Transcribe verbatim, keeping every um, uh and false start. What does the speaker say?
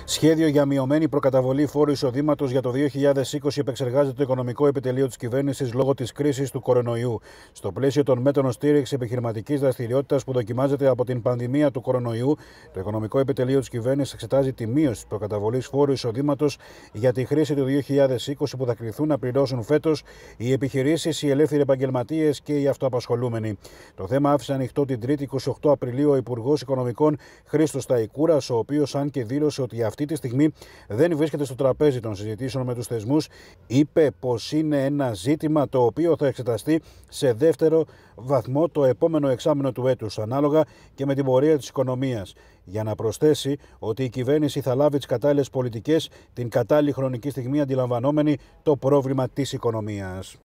Σχέδιο για μειωμένη προκαταβολή φόρου εισοδήματος για το δύο χιλιάδες είκοσι επεξεργάζεται το Οικονομικό Επιτελείο της Κυβέρνησης λόγω της κρίσης του κορονοϊού. Στο πλαίσιο των μέτρων στήριξης επιχειρηματικής δραστηριότητας που δοκιμάζεται από την πανδημία του κορονοϊού, το Οικονομικό Επιτελείο της Κυβέρνησης εξετάζει τη μείωση της προκαταβολής φόρου εισοδήματος για τη χρήση του δύο χιλιάδες είκοσι που θα κληθούν να πληρώσουν φέτος οι επιχειρήσεις, οι ελεύθεροι επαγγελματίες και οι αυτοαπασχολούμενοι. Το θέμα άφησε ανοιχτό την Τρίτη είκοσι οκτώ Απριλίου ο Υπουργός Οικονομικών Χρήστος Ταϊκούρας, ο οποίος, αν και δήλωσε ότι αυτή τη στιγμή δεν βρίσκεται στο τραπέζι των συζητήσεων με τους θεσμούς, είπε πως είναι ένα ζήτημα το οποίο θα εξεταστεί σε δεύτερο βαθμό το επόμενο εξάμηνο του έτους, ανάλογα και με την πορεία της οικονομίας. Για να προσθέσει ότι η κυβέρνηση θα λάβει τις κατάλληλες πολιτικές την κατάλληλη χρονική στιγμή, αντιλαμβανόμενη το πρόβλημα της οικονομίας.